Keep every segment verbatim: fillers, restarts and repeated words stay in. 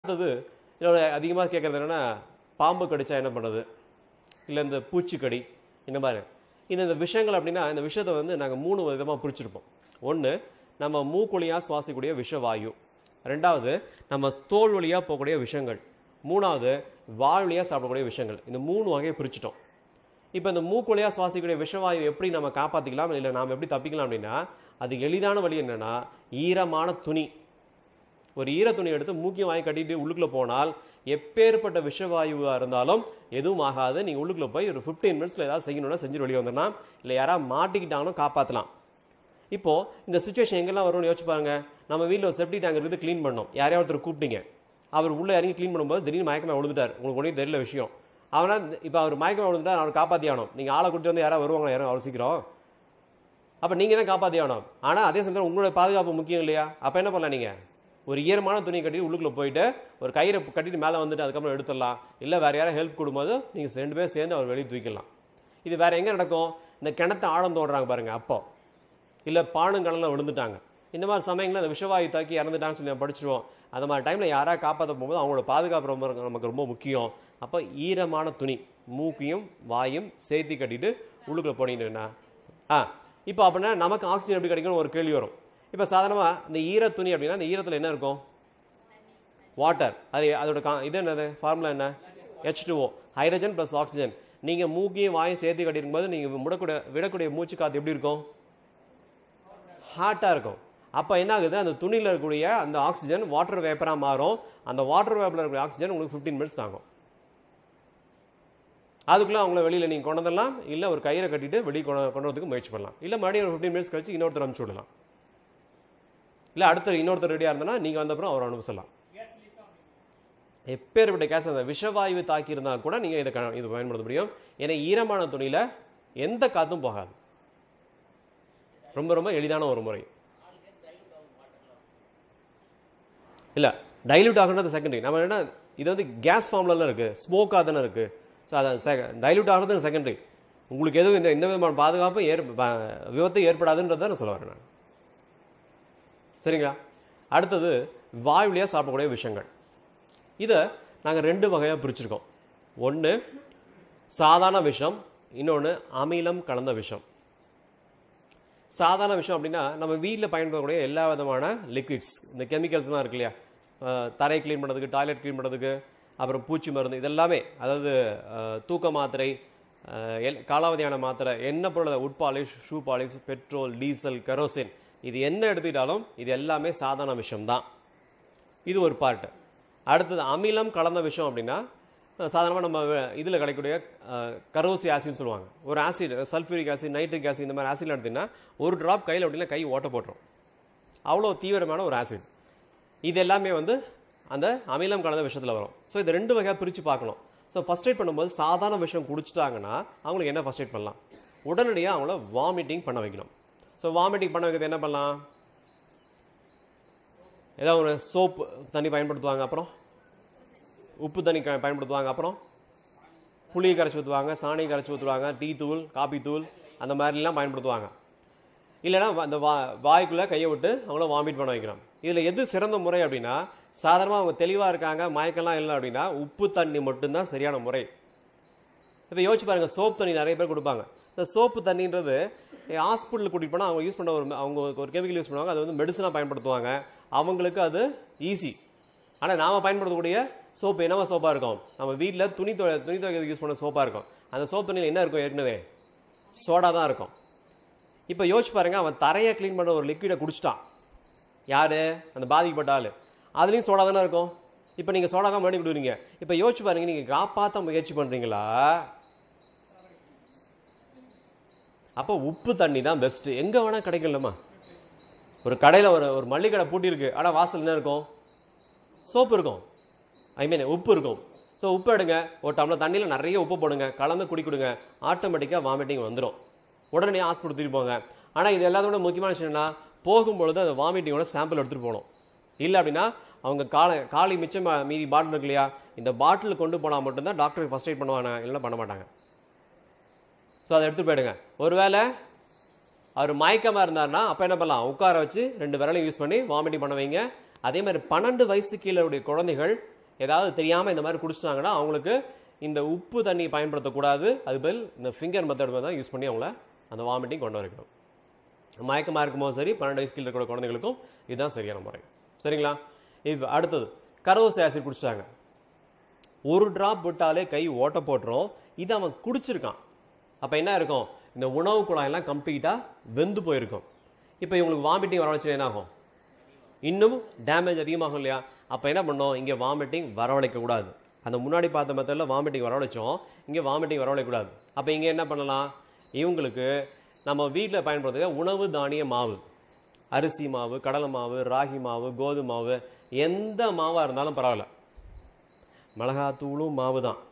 அடுத்தது இதோட அதிகமாக கேட்குறது என்னென்னா, பாம்பு கடிச்சா என்ன பண்ணுறது, இல்லை இந்த பூச்சிக்கடி, இந்த மாதிரி இந்த இந்த விஷயங்கள். அப்படின்னா இந்த விஷயத்தை வந்து நாங்கள் மூணு விதமாக பிரிச்சிருப்போம். ஒன்று, நம்ம மூக்குழியாக சுவாசிக்கக்கூடிய விஷவாயு. ரெண்டாவது, நம்ம தோல் வழியாக போகக்கூடிய விஷயங்கள். மூணாவது, வாய் வழியாக சாப்பிடக்கூடிய விஷயங்கள். இந்த மூணு வகையை பிரிச்சிட்டோம். இப்போ இந்த மூக்குழியாக சுவாசிக்கக்கூடிய விஷவாயு எப்படி நம்ம காப்பாற்றிக்கலாம், இல்லை நாம் எப்படி தப்பிக்கலாம் அப்படின்னா, அது எளிதான வழி என்னென்னா, ஈரமான துணி, ஒரு ஈர துணி எடுத்து மூக்கியம் வாங்கி கட்டிட்டு உள்ளுக்குள்ளே போனால் எப்பேற்பட்ட விஷவாயுவாக இருந்தாலும் எதுவும் ஆகாது. நீங்கள் உள்ளுக்குள்ளே போய் ஒரு ஃபிஃப்டீன் மினிட்ஸில் ஏதாவது செய்யணும்னா செஞ்சு வெளியே வந்துடலாம். இல்லை யாராவது மாட்டிக்கிட்டாலும் காப்பாற்றலாம். இப்போது இந்த சுச்சுவேஷன் எங்கெல்லாம் வரும்னு யோசிச்சு பாருங்க. நம்ம வீட்டில் ஒரு செப்டி டேங்க் இருக்குது, க்ளீன் பண்ணோம். யாரையாவது ஒருத்தர் கூப்பிட்டீங்க, அவர் உள்ளே இறங்கி க்ளீன் பண்ணும்போது திடீர்னு மயக்கமாக விழுந்துட்டார். உங்களுக்கு ஒன்றும் தெரியல விஷயம். அவனால் இப்போ அவர் மயக்கமாக விழுந்துட்டார், அவர் காப்பாற்றி ஆகணும். நீங்கள் ஆளை கூட்டிட்டு வந்து யாராவது வருவாங்க, யாரும் அவ்வளோ சீக்கிரம். அப்போ நீங்கள் தான் காப்பாற்றி ஆகணும். ஆனால் அதே சமயத்தில் உங்களோட பாதுகாப்பு முக்கியம் இல்லையா? அப்போ என்ன பண்ணலாம், நீங்கள் ஒரு ஈரமான துணியை கட்டிட்டு உள்ளுக்குள்ளே போயிட்டு ஒரு கயிறை கட்டிட்டு மேலே வந்துட்டு அதுக்கப்புறம் எடுத்துடலாம். இல்லை வேறு யாரும் ஹெல்ப் கொடுக்கும்போது நீங்கள் ரெண்டு பேர் சேர்ந்து அவர் வெளியே தூக்கிடலாம். இது வேறு எங்கே நடக்கும்? இந்த கிணத்தை ஆழம் தோடுறாங்க பாருங்கள், அப்போ இல்லை பானுங்கடலில் விழுந்துட்டாங்க. இந்த மாதிரி சமயங்களில் அந்த விஷவாயு தாக்கி இறந்துட்டான்னு சொல்லி நம்ம படிச்சிருவோம். அந்த மாதிரி டைமில் யாராவது காப்பாற்ற போகும்போது அவங்களோட பாதுகாப்பு ரொம்ப நமக்கு ரொம்ப முக்கியம். அப்போ ஈரமான துணி மூக்கையும் வாயும் சேர்த்து கட்டிட்டு உள்ளுக்குள்ளே போனீங்கன்னா ஆ இப்போ அப்படின்னா நமக்கு ஆக்சிஜன் எப்படி கிடைக்கும்னு ஒரு கேள்வி வரும். இப்போ சாதாரணமாக இந்த ஈர துணி அப்படின்னா இந்த ஈரத்தில் என்ன இருக்கும்? வாட்டர். அது அதோட கா இது என்னது ஃபார்முலா என்ன? H two O, hydrogen plus oxygen. நீங்கள் மூக்கையும் வாயும் சேர்த்து கட்டியிருக்கும் போது நீங்கள் விடக்கூடிய விடக்கூடிய மூச்சு காற்று எப்படி இருக்கும்? ஹாட்டாக இருக்கும். அப்போ என்ன ஆகுது, அந்த துணியில் இருக்கக்கூடிய அந்த ஆக்சிஜன் வாட்டர் வேப்பராக மாறும். அந்த வாட்டர் வேப்பரில் இருக்கக்கூடிய ஆக்சிஜன் உங்களுக்கு ஃபிஃப்டீன் மினிட்ஸ் தாங்கும். அதுக்குள்ளே அவங்கள வெளியில் நீங்கள் கொண்டு வந்துடலாம். இல்லை ஒரு கயிறை கட்டிட்டு வெளியே கொண்டு கொண்டு வரதுக்கு முயற்சி பண்ணலாம். இல்லை மறுபடியும் ஒரு ஃபிஃப்டீன் மினிட்ஸ் கழிச்சு இன்னொருத்தர் அனுப்பிச்சு விடலாம். இல்லை அடுத்த இன்னொருத்தர் ரெடியாக இருந்தனா நீங்கள் வந்தப்புறம் அவரை அனுப்பிச்சலாம். எப்பேற்பட்ட கேஸ் அந்த விஷவாயு தாக்கி இருந்தால் கூட நீங்கள் இதை இது பயன்படுத்த முடியும். ஏன்னா ஈரமான துணியில் எந்த காற்றும் போகாது. ரொம்ப ரொம்ப எளிதான ஒரு முறை. இல்லை டைல்யூட் ஆகுறது செகண்டரி. நம்ம என்ன இது வந்து கேஸ் ஃபார்ம்லாம் இருக்குது, ஸ்மோக்காக தானே இருக்குது. ஸோ அதை டைல்யூட் ஆகிறது செகண்டரி. உங்களுக்கு எதுவும் இந்த எந்த விதமான பாதுகாப்பும் ஏற் விபத்து ஏற்படாதுன்றதை நான் சொல்ல வரேன் நான். சரிங்களா? அடுத்தது வாய் வழியாக சாப்பிடக்கூடிய விஷயங்கள். இதை நாங்கள் ரெண்டு வகையாக பிரிச்சிருக்கோம். ஒன்று சாதாரண விஷம், இன்னொன்று அமிலம் கலந்த விஷம். சாதாரண விஷயம் அப்படின்னா நம்ம வீட்டில் பயன்படக்கூடிய எல்லா விதமான லிக்விட்ஸ், இந்த கெமிக்கல்ஸ்லாம் இருக்கு இல்லையா, தரை க்ளீன் பண்ணுறதுக்கு, டாய்லெட் க்ளீன் பண்ணுறதுக்கு, அப்புறம் பூச்சி மருந்து, இதெல்லாமே, அதாவது தூக்க மாத்திரை, எல் காலாவதியான மாத்திரை, என்ன பொருள், wood polish, shoe polish, petrol, diesel, kerosene, இது என்ன எடுத்துக்கிட்டாலும் இது எல்லாமே சாதாரண விஷயம்தான். இது ஒரு பார்ட்டு. அடுத்தது அமிலம் கலந்த விஷயம் அப்படின்னா சாதாரணமாக நம்ம இதில் கிடைக்கக்கூடிய கரோசி ஆசிட்னு சொல்லுவாங்க. ஒரு acid, sulphuric acid, nitric acid, இந்த மாதிரி ஆசிட்லாம் எடுத்திங்கன்னா ஒரு ட்ராப் கையில் அப்படின்னா கை ஓட்ட போட்டுரும். அவ்வளோ தீவிரமான ஒரு ஆசிட். இது எல்லாமே வந்து அந்த அமிலம் கலந்த விஷயத்தில் வரும். ஸோ இது ரெண்டு வகையாக பிரித்து பார்க்கணும். ஸோ ஃபஸ்ட் எய்ட் பண்ணும்போது சாதாரண விஷயம் குடிச்சிட்டாங்கன்னா அவங்களுக்கு என்ன ஃபஸ்ட் எய்ட் பண்ணலாம்? உடனடியாக அவங்கள வாமிட்டிங் பண்ண வைக்கணும். ஸோ வாமிட்டிங் பண்ண வைக்கிறது என்ன பண்ணலாம்? ஏதாவது ஒரு சோப்பு தண்ணி பயன்படுத்துவாங்க, அப்புறம் உப்பு தண்ணி க பயன்படுத்துவாங்க, அப்புறம் புளி கரைச்சி ஊற்றுவாங்க, சாணி கரைச்சி ஊற்றுவாங்க, டீ தூள், காபி தூள், அந்த மாதிரிலாம் பயன்படுத்துவாங்க. இல்லைனா அந்த வா வாய்க்குள்ளே கையை விட்டு அவங்கள வாமிட் பண்ண வைக்கிறோம். இதில் எது சிறந்த முறை அப்படின்னா, சாதாரணமாக அவங்க தெளிவாக இருக்காங்க, மயக்கெல்லாம் இல்லை அப்படின்னா உப்பு தண்ணி மட்டும்தான் சரியான முறை. இப்போ யோசிச்சு பாருங்கள், சோப்பு தண்ணி நிறைய பேர் கொடுப்பாங்க. இந்த சோப்பு தண்ணின்றது ஹாஸ்பிட்டலுக்கு கூட்டிகிட்டு போனால் அவங்க யூஸ் பண்ணுற ஒரு அவங்க ஒரு கெமிக்கல் யூஸ் பண்ணுவாங்க, அது வந்து மெடிசனாக பயன்படுத்துவாங்க. அவங்களுக்கு அது ஈஸி. ஆனால் நாம் பயன்படுத்தக்கூடிய சோப்பு என்னவா சோப்பாக இருக்கும்? நம்ம வீட்டில் துணி துவை துணி துவைக்கிறதுக்கு யூஸ் பண்ண சோப்பாக இருக்கும். அந்த சோப்பு தண்ணியில் என்ன இருக்கும்? ஏற்கனவே சோடா தான் இருக்கும். இப்போ யோசிச்சு பாருங்கள், அவன் தரையை க்ளீன் பண்ணுற ஒரு லிக்விடை குடிச்சிட்டான். யார்? அந்த பாதிக்கப்பட்ட ஆள். அதுலேயும் சோடா தானே இருக்கும். இப்போ நீங்கள் சோடா தான் பண்ணி கொடுக்குறீங்க. இப்போ யோசிச்சு பாருங்க, நீங்கள் காப்பாற்ற முயற்சி பண்ணுறீங்களா? அப்போ உப்பு தண்ணி தான் பெஸ்ட்டு. எங்கே வேணால் கிடைக்கலம்மா. ஒரு கடையில் ஒரு ஒரு மல்லிகை கடை பூட்டியிருக்கு, ஆனால் வாசல் என்ன இருக்கும்? சோப்பு இருக்கும், ஐ மீன் உப்பு இருக்கும். ஸோ உப்பு எடுங்க, ஒரு டம்ளர் தண்ணியில் நிறைய உப்பு போடுங்க, கலந்து குடி கொடுங்க, ஆட்டோமேட்டிக்காக வாமிட்டிங் வந்துடும். உடனே ஹாஸ்பிட்டல் தூக்கிட்டு போங்க. ஆனால் இது எல்லாத்தோட முக்கியமான விஷயம் என்ன? போகும்பொழுது அந்த வாமிட்டிங்கோட சாம்பிள் எடுத்துகிட்டு போகணும். இல்லை அப்படின்னா அவங்க காலை காலி மிச்சம் மீதி பாட்டில் இருக்கு இல்லையா, இந்த பாட்டில் கொண்டு போனால் மட்டும்தான் டாக்டருக்கு ஃபஸ்ட் எய்ட் பண்ணுவாங்க, இல்லைன்னா பண்ண மாட்டாங்க. ஸோ அதை எடுத்துகிட்டு போயிடுங்க. ஒரு வேளை அவர் மயக்கமாக இருந்தார்னா அப்போ என்ன பண்ணலாம்? உட்கார வச்சு ரெண்டு விரலையும் யூஸ் பண்ணி வாமிட்டிங் பண்ண வைங்க. அதே மாதிரி பன்னெண்டு வயசு கீழே உடைய குழந்தைகள் ஏதாவது தெரியாமல் இந்த மாதிரி குடிச்சிட்டாங்கன்னா அவங்களுக்கு இந்த உப்பு தண்ணி பயன்படுத்தக்கூடாது. அது பதில் இந்த ஃபிங்கர் மெத்தட் தான் யூஸ் பண்ணி அவங்கள அந்த வாமிட்டிங் கொண்டு வரணும். மயக்கமாக இருக்கும்போது சரி, பன்னெண்டு வயசு கீழே இருக்கிற குழந்தைகளுக்கும் இதுதான் சரியான முறை. சரிங்களா? இப்போ அடுத்தது கரோஸ் ஆசிட் குடிச்சிட்டாங்க. ஒரு ட்ராப் விட்டாலே கை ஓட்ட போட்டுரும். இது அவன் குடிச்சிருக்கான். அப்போ என்ன இருக்கும், இந்த உணவு குழாயெல்லாம் கம்ப்ளீட்டாக வெந்து போயிருக்கும். இப்போ இவங்களுக்கு வாமிட்டிங் வரவழைச்சா என்ன ஆகும், இன்னும் டேமேஜ் அதிகமாகும் இல்லையா? அப்போ என்ன பண்ணோம், இங்கே வாமிட்டிங் வரவழைக்கக்கூடாது. அந்த முன்னாடி பார்த்த மெத்தடில் வாமிட்டிங் வரவழைச்சோம், இங்கே வாமிட்டிங் வரவழைக்கக்கூடாது. அப்போ இங்கே என்ன பண்ணலாம், இவங்களுக்கு நம்ம வீட்டில் பயன்படுத்துகிற உணவு தானிய மாவு, அரிசி மாவு, கடலை மாவு, ராகி மாவு, கோதுமை மாவு, எந்த மாவாக இருந்தாலும் பரவாயில்ல. மிளகாத்தூளும் மாவு தான்,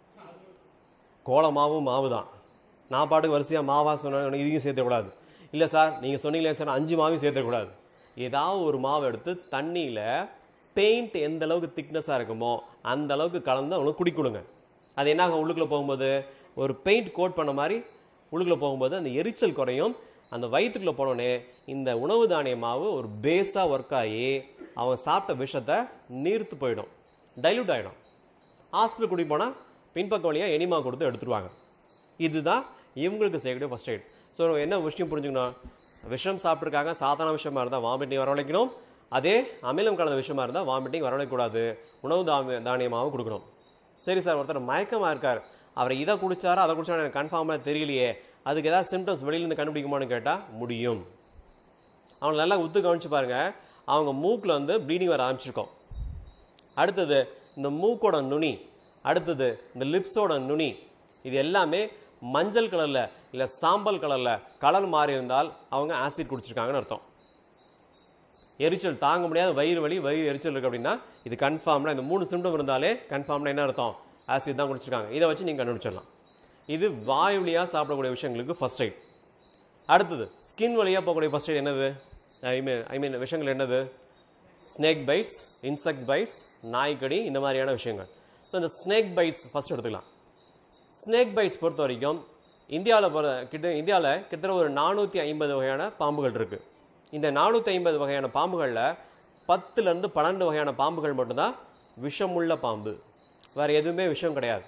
கோல மாவும் மாவு தான். நான் பாட்டுக்கு வரிசையாக மாவாக சொன்ன இதையும் சேர்த்துக்கூடாது. இல்லை சார் நீங்கள் சொன்னீங்களே சார் அஞ்சு மாவையும் சேர்த்துக்கூடாது. ஏதாவது ஒரு மாவு எடுத்து தண்ணியில் பெயிண்ட் எந்த அளவுக்கு திக்னஸாக இருக்குமோ அந்த அளவுக்கு கலந்து அவங்களுக்கு குடிக்கொடுங்க. அது என்ன ஆகும், உள்ளுக்குள்ளே போகும்போது ஒரு பெயிண்ட் கோட் பண்ண மாதிரி உள்ளுக்குள்ளே போகும்போது அந்த எரிச்சல் குறையும். அந்த வயிற்றுக்குள்ளே போனோடனே இந்த உணவு தானிய மாவு ஒரு பேஸாக ஒர்க் ஆகி அவன் சாப்பிட்ட விஷத்தை நீர்த்து போயிடும், டைல்யூட் ஆகிடும். ஹாஸ்பிட்டல் கூட்டி போனால் பின்பக்க வழியாக எனிமா கொடுத்து எடுத்துருவாங்க. இதுதான் இவங்களுக்கு செய்யக்கூடிய ஃபர்ஸ்ட் எய்ட். ஸோ என்ன விஷயம் புரிஞ்சுக்கணும், விஷம் சாப்பிட்ருக்காங்க, சாதாரண விஷயமா இருந்தால் வாமிட்டிங் வரவழைக்கணும். அதே அமிலம் கலந்த விஷயமா இருந்தால் வாமிட்டிங் வரவழைக்கூடாது. உணவு தானிய தானியமாகவும் கொடுக்கணும். சரி சார், ஒருத்தர் மயக்கமாக இருக்கார், அவரை இதை குடிச்சாரா அதை குடிச்சாரா எனக்கு கன்ஃபார்மாக தெரியலையே, அதுக்கு ஏதாவது சிம்டம்ஸ் வெளியிலேருந்து கண்டுபிடிக்குமான்னு கேட்டால் முடியும். அவங்க நல்லா உத்து கவனிச்சு பாருங்க, அவங்க மூக்கில் வந்து ப்ளீடிங் வர ஆரம்பிச்சிருக்கோம். அடுத்தது இந்த மூக்கோட நுனி, அடுத்தது இந்த லிப்ஸோட நுனி, இது எல்லாமே மஞ்சள் கலரில் இல்லை சாம்பல் கலரில் கலர் மாறி இருந்தால் அவங்க ஆசிட் குடிச்சிருக்காங்கன்னு அர்த்தம். எரிச்சல் தாங்க முடியாத வயிறு வலி, வயிறு எரிச்சல் இருக்குது அப்படின்னா இது கன்ஃபார்ம்னா, இந்த மூணு சிம்டம் இருந்தாலே கன்ஃபார்ம்னா என்ன அர்த்தம், ஆசிட் தான் குடிச்சிருக்காங்க. இதை வச்சு நீங்கள் கண்டுபிடிச்சிடலாம். இது வாய் வழியாக சாப்பிடக்கூடிய விஷயங்களுக்கு ஃபர்ஸ்ட் எய்ட். அடுத்தது ஸ்கின் வழியாக போகக்கூடிய ஃபர்ஸ்ட் எய்ட் என்னது, ஐ மீன் ஐ மீன் விஷயங்கள் என்னது, ஸ்னேக் பைட்ஸ், இன்செக்ட்ஸ் பைட்ஸ், நாய்க்கடி, இந்த மாதிரியான விஷயங்கள். ஸோ இந்த ஸ்னேக் பைட்ஸ் ஃபர்ஸ்ட் எடுத்துக்கலாம். ஸ்னேக் பைட்ஸ் பொறுத்த வரைக்கும் இந்தியாவில் பொற கிட்ட இந்தியாவில் கிட்டத்தட்ட ஒரு நானூற்றி ஐம்பது வகையான பாம்புகள் இருக்குது. இந்த நானூற்றி ஐம்பது வகையான பாம்புகளில் பத்துலேருந்து பன்னெண்டு வகையான பாம்புகள் மட்டும்தான் விஷமுள்ள பாம்பு, வேறு எதுவுமே விஷம் கிடையாது.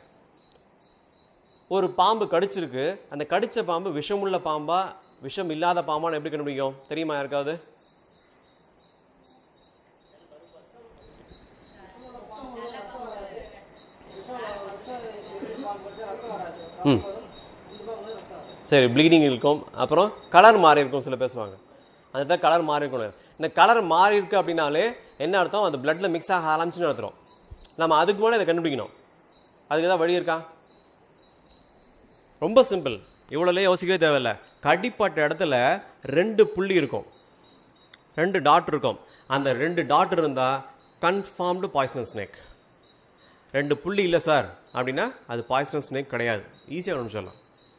ஒரு பாம்பு கடிச்சிருக்கு, அந்த கடித்த பாம்பு விஷமுள்ள பாம்பா விஷம் இல்லாத பாம்பான்னு எப்படி கண்டுபிடிக்கும் தெரியுமா யாருக்காவது? ம் சரி, ப்ளீடிங் இருக்கும், அப்புறம் கலர் மாறி இருக்கும், சில பேசுவாங்க அந்த கலர் மாறி இருக்கணும். இந்த கலர் மாறி இருக்கு அப்படின்னாலே என்ன அர்த்தம், அந்த பிளட்ல மிக்ஸ் ஆக ஆரம்பிச்சுன்னு அர்த்தம். நம்ம அதுக்கு முன்னாடி இதை கண்டுபிடிக்கணும். அதுக்கு ஏதாவது வழி இருக்கா? ரொம்ப சிம்பிள், இவ்வளோலே யோசிக்கவே தேவையில்லை. கடிப்பட்ட இடத்துல ரெண்டு புள்ளி இருக்கும், ரெண்டு டாட் இருக்கும். அந்த ரெண்டு டாட் இருந்தால் கன்ஃபார்ம்டு பாய்சனஸ் ஸ்னேக். ரெண்டு புள்ளி இல்லை சார் அப்படின்னா அது பாய்சனஸ் ஸ்னேக் கிடையாது. ஈஸியாக கண்டுபிடிச்சிடலாம்.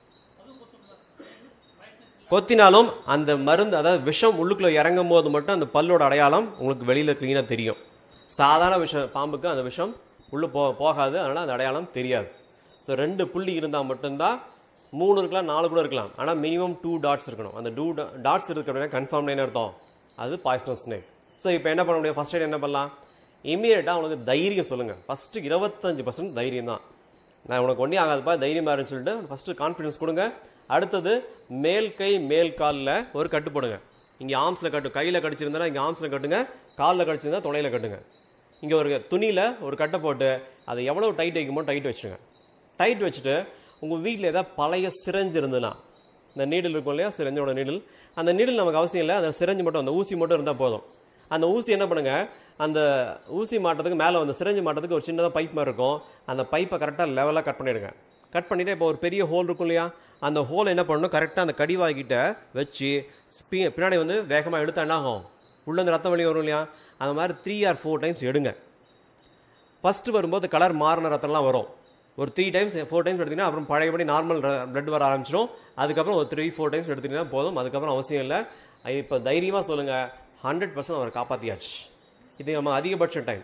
கொத்தினாலும் அந்த மருந்து, அதாவது விஷம் உள்ளுக்குள்ள இறங்கும் போது மட்டும் அந்த பல்லோட அடையாளம் உங்களுக்கு வெளியில் க்ளீனாக தெரியும். சாதாரண விஷம் பாம்புக்கு அந்த விஷம் உள்ளே போ போகாது அதனால் அந்த அடையாளம் தெரியாது. ஸோ ரெண்டு புள்ளி இருந்தால் மட்டும்தான், மூணு இருக்கலாம், நாலு கூட இருக்கலாம், ஆனால் மினிமம் டூ டாட்ஸ் இருக்கணும். அந்த டூ டாட்ஸ் இருக்கு அப்படின்னா கன்ஃபார்ம் என்ன அர்த்தம், அது பாய்சனஸ் ஸ்னேக். ஸோ இப்போ என்ன பண்ண முடியும், ஃபர்ஸ்ட் எய்ட் என்ன பண்ணலாம், இமீடியட்டாக அவனுக்கு தைரியம் சொல்லுங்கள். ஃபஸ்ட்டு இருபத்தஞ்சு பர்சன்ட் தைரியம் தான். நான் உனக்கு ஒன்றே ஆகாதுப்பா, தைரியமாக இருன்னு சொல்லிட்டு ஃபஸ்ட்டு கான்ஃபிடன்ஸ் கொடுங்க. அடுத்தது மேல் கை மேல் காலில் ஒரு கட்டு போடுங்க. இங்கே ஆர்ம்ஸில் கட்டு, கையில் கடிச்சிருந்தா இங்கே ஆர்ம்ஸில் கட்டுங்க, காலில் கடிச்சிருந்தா தொலையில் கட்டுங்க. இங்கே ஒரு துணியில் ஒரு கட்டை போட்டு அதை எவ்வளோ டைட் வைக்குமோ டைட் வச்சுருங்க. டைட் வச்சுட்டு உங்கள் வீட்டில் ஏதாவது பழைய சிரஞ்சு இருந்ததுன்னா, இந்த நீடில் இருக்கும் இல்லையா, சிரஞ்சோட நீடில், அந்த நீடில் நமக்கு அவசியம் இல்லை, அந்த சிரஞ்சு மட்டும், அந்த ஊசி மட்டும் இருந்தால் போதும். அந்த ஊசி என்ன பண்ணுங்கள், அந்த ஊசி மாட்டுறதுக்கு மேலே வந்து சிரஞ்சு மாட்டுறதுக்கு ஒரு சின்னதாக பைப் மாதிரி இருக்கும், அந்த பைப்பை கரெக்டாக லெவலாக கட் பண்ணிவிடுங்க. கட் பண்ணிவிட்டு இப்போ ஒரு பெரிய ஹோல் இருக்கும் இல்லையா, அந்த ஹோல் என்ன பண்ணணும், கரெக்டாக அந்த கடிவாய்கிட்ட வச்சு ஸ்பீ பின்னாடி வந்து வேகமாக எடுத்தா என்ன ஆகும், உள்ளேருந்து ரத்தம் வெளியே வரும் இல்லையா, அந்த மாதிரி த்ரீ ஆர் ஃபோர் டைம்ஸ் எடுங்க. ஃபஸ்ட்டு வரும்போது கலர் மாறின ரத்தம்லாம் வரும். ஒரு த்ரீ டைம்ஸ் ஃபோர் டைம்ஸ் எடுத்திங்கன்னா அப்புறம் பழையபடி நார்மல் பிளட் வர ஆரம்பிச்சிடும். அதுக்கப்புறம் ஒரு த்ரீ ஃபோர் டைம்ஸ் எடுத்துட்டிங்கன்னா போதும், அதுக்கப்புறம் அவசியம் இல்லை. இப்போ தைரியமாக சொல்லுங்கள், ஹண்ட்ரட் பர்சன்ட் அவரை காப்பாற்றியாச்சு. இது நம்ம அதிகபட்ச டைம்,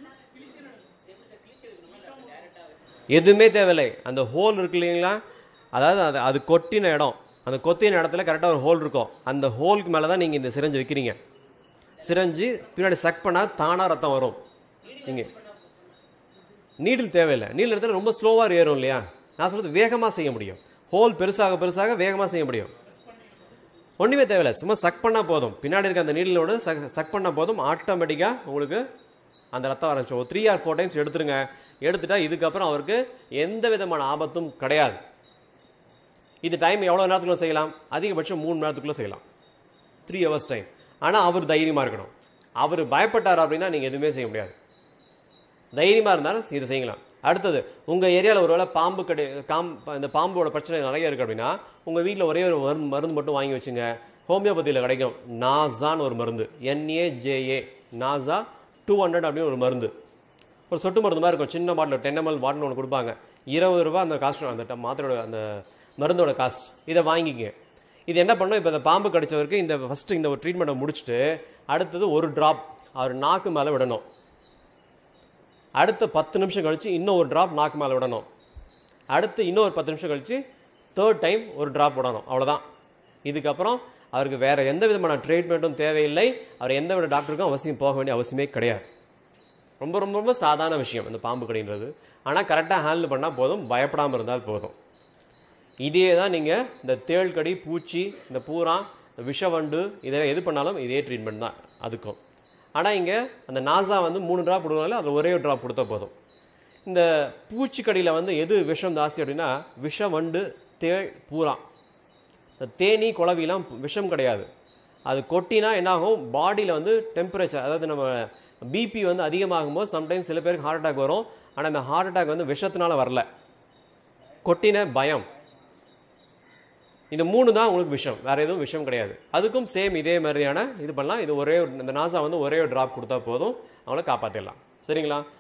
எதுவுமே தேவையில்லை. அந்த ஹோல் இருக்கு இல்லைங்களா, அதாவது அது அது கொட்டின இடம், அந்த கொத்தின இடத்துல கரெக்டாக ஒரு ஹோல் இருக்கும். அந்த ஹோலுக்கு மேலே தான் நீங்கள் இந்த சிரஞ்சு வைக்கிறீங்க. சிரஞ்சு பின்னாடி சக் பண்ணால் தானாக ரத்தம் வரும். நீங்கள் நீடில் தேவையில்லை. நீடில் எடுத்தால் ரொம்ப ஸ்லோவாக ஏறும் இல்லையா? நான் சொல்கிறது வேகமாக செய்ய முடியும். ஹோல் பெருசாக பெருசாக வேகமாக செய்ய முடியும். ஒன்றுமே தேவையில்லை, சும்மா சக் பண்ணால் போதும். பின்னாடி இருக்க அந்த நீடிலோட சக் சக் பண்ணால் போதும், ஆட்டோமேட்டிக்காக உங்களுக்கு அந்த ரத்தம் ஆரம்பிச்சோம். ஒரு த்ரீ ஆர் ஃபோர் டைம்ஸ் எடுத்துருங்க. எடுத்துட்டா இதுக்கப்புறம் அவருக்கு எந்த விதமான ஆபத்தும் கிடையாது. இது டைம் எவ்வளோ நேரத்துக்குள்ளே செய்யலாம்? அதிகபட்சம் மூணு நேரத்துக்குள்ளே செய்யலாம், த்ரீ ஹவர்ஸ் டைம். ஆனால் அவர் தைரியமாக இருக்கணும். அவர் பயப்பட்டார் அப்படின்னா நீங்கள் எதுவுமே செய்ய முடியாது. தைரியமாக இருந்தாலும் இதை செய்யலாம். அடுத்தது, உங்கள் ஏரியாவில் ஒரு வேளை பாம்பு கடை காம் இந்த பாம்போட பிரச்சனை நிறைய இருக்குது அப்படின்னா உங்கள் வீட்டில் ஒரே ஒரு மருந்து மருந்து மட்டும் வாங்கி வச்சுங்க. ஹோமியோபதியில் கிடைக்கும் நாசான்னு ஒரு மருந்து, என்ஏஜேஏ, நாசா டூ ஹண்ட்ரட் அப்படின்னு ஒரு மருந்து. ஒரு சொட்டு மருந்து மாதிரி இருக்கும், சின்ன பாட்டில் டென் எம்எல் பாட்டில் ஒன்று கொடுப்பாங்க. இருபது ரூபா அந்த காஸ்ட், அந்த மாத்திரையோட அந்த மருந்தோட காஸ்ட். இதை வாங்கிங்க. இது என்ன பண்ணணும், இப்போ இந்த பாம்பு கடிச்சவருக்கு இந்த ஃபஸ்ட்டு இந்த ஒரு ட்ரீட்மெண்ட்டை முடிச்சுட்டு அடுத்தது ஒரு ட்ராப் அவர் நாக்கு மேலே விடணும். அடுத்த பத்து நிமிஷம் கழித்து இன்னும் ஒரு ட்ராப் நாக்கு மேலே விடணும். அடுத்து இன்னொரு பத்து நிமிஷம் கழித்து தேர்ட் டைம் ஒரு ட்ராப் விடணும். அவ்வளோதான். இதுக்கப்புறம் அவருக்கு வேறு எந்த விதமான ட்ரீட்மெண்ட்டும் தேவையில்லை. அவர் எந்த வித டாக்டருக்கும் அவசியம் போக வேண்டிய அவசியமே கிடையாது. ரொம்ப ரொம்ப ரொம்ப சாதாரண விஷயம் இந்த பாம்பு கடின்றது. ஆனால் கரெக்டாக ஹேண்டில் பண்ணால் போதும், பயப்படாமல் இருந்தால் போதும். இதே தான் நீங்கள் இந்த தேள் கடி, பூச்சி, இந்த பூரா, விஷவண்டு, இதை எது பண்ணாலும் இதே ட்ரீட்மெண்ட் தான் அதுக்கும். ஆனால் இங்கே அந்த நாசா வந்து மூணு ட்ராப் கொடுக்கனால அதில் ஒரே ஒரு ட்ராப் கொடுத்தா போதும். இந்த பூச்சிக்கடியில் வந்து எது விஷம் ஜாஸ்தி அப்படின்னா விஷவண்டு, தேள், பூரா. இந்த தேனி, குளவிலாம் விஷம் கிடையாது. அது கொட்டினா என்னாகும், பாடியில் வந்து டெம்பரேச்சர், அதாவது நம்ம பிபி வந்து அதிகமாகும் போது சம்டைம்ஸ் சில பேருக்கு ஹார்ட் அட்டாக் வரும். ஆனால் இந்த ஹார்ட் அட்டாக் வந்து விஷத்தினால வரல, கொட்டின பயம். இந்த மூணு தான் உங்களுக்கு விஷம், வேறு எதுவும் விஷம் கிடையாது. அதுக்கும் சேம் இதே மாதிரியான இது பண்ணலாம். இது ஒரே இந்த நாசா வந்து ஒரே ஒரு ட்ராப் கொடுத்தா போதும், அவங்கள காப்பாற்றிடலாம். சரிங்களா?